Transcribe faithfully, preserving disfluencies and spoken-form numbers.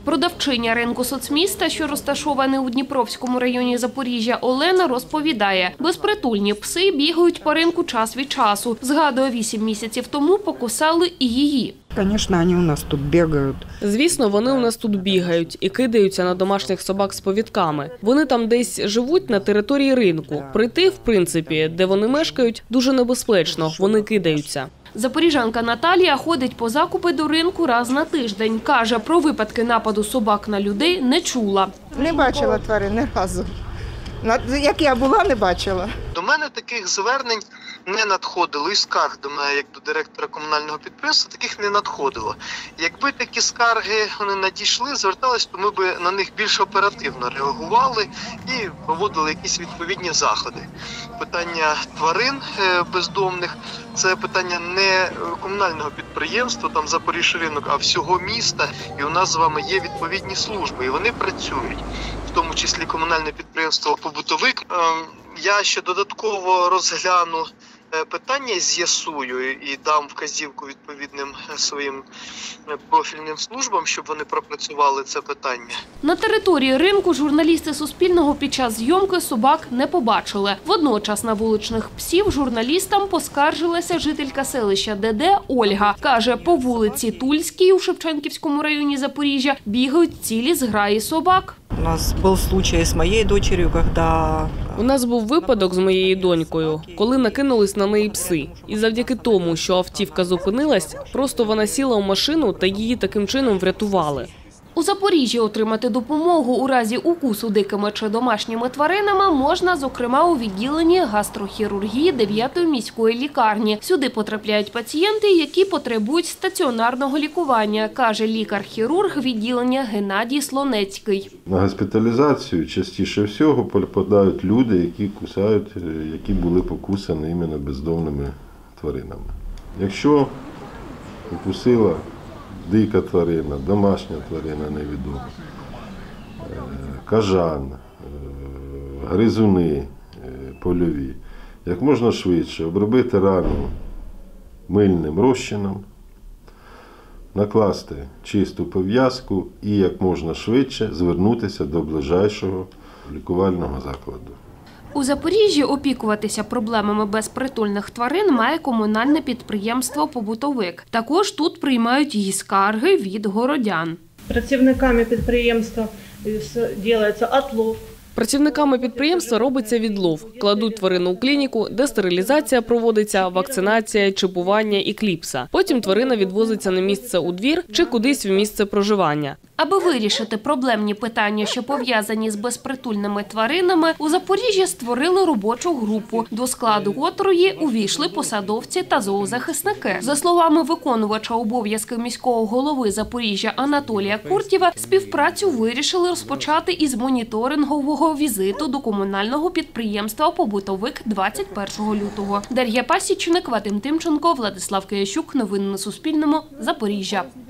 Продавчиня ринку соцміста, що розташований у Дніпровському районі Запоріжжя, Олена розповідає, безпритульні пси бігають по ринку час від часу. Згадує, вісім місяців тому покусали і її. Звісно, вони у нас тут бігають. Звісно, вони у нас тут бігають і кидаються на домашніх собак з повідками. Вони там десь живуть на території ринку. Прийти, в принципі, де вони мешкають, дуже небезпечно, вони кидаються. Запоріжанка Наталія ходить по закупи до ринку раз на тиждень. Каже, про випадки нападу собак на людей не чула. Не бачила тварин ні разу. Як я була, не бачила. До мене таких звернень не надходило, і скарг до мене, як до директора комунального підприємства, таких не надходило. Якби такі скарги вони надійшли, звертались, то ми б на них більш оперативно реагували і проводили якісь відповідні заходи. Питання тварин бездомних – це питання не комунального підприємства, там Запоріжринок, а всього міста. І у нас з вами є відповідні служби, і вони працюють, в тому числі комунальне підприємство «Побутовик». Я ще додатково розгляну питання, з'ясую і дам вказівку відповідним своїм профільним службам, щоб вони пропрацювали це питання. На території ринку журналісти Суспільного під час зйомки собак не побачили. Водночас на вуличних псів журналістам поскаржилася жителька селища Деде Ольга. Каже, по вулиці Тульській у Шевченківському районі Запоріжжя бігають цілі зграї собак. У нас був случай з моєю дочерю, коли... У нас був випадок з моєю донькою, коли накинулись на неї пси. І завдяки тому, що автівка зупинилась, просто вона сіла у машину та її таким чином врятували. У Запоріжжі отримати допомогу у разі укусу дикими чи домашніми тваринами можна, зокрема, у відділенні гастрохірургії дев'ятої міської лікарні. Сюди потрапляють пацієнти, які потребують стаціонарного лікування, каже лікар-хірург відділення Геннадій Слонецький. На госпіталізацію частіше всього попадають люди, які кусають, які були покусані іменно бездомними тваринами. Якщо укусила дика тварина, домашня тварина невідома, кажан, гризуни польові. Як можна швидше обробити рану мильним розчином, накласти чисту пов'язку і як можна швидше звернутися до ближайшого лікувального закладу. У Запоріжжі опікуватися проблемами безпритульних тварин має комунальне підприємство «Побутовик». Також тут приймають її скарги від городян. Працівниками підприємства робиться отлов. Працівниками підприємства робиться відлов. Кладуть тварину у клініку, де стерилізація проводиться, вакцинація, чіпування і кліпса. Потім тварина відвозиться на місце у двір чи кудись в місце проживання. Аби вирішити проблемні питання, що пов'язані з безпритульними тваринами, у Запоріжжі створили робочу групу, до складу котрої увійшли посадовці та зоозахисники. За словами виконувача обов'язків міського голови Запоріжжя Анатолія Куртєва, співпрацю вирішили розпочати із моніторингового візиту до комунального підприємства «Побутовик» двадцять першого лютого. Дар'я Пасічник, Вадим Тимченко, Владислав Киящук. Новини на Суспільному. Запоріжжя.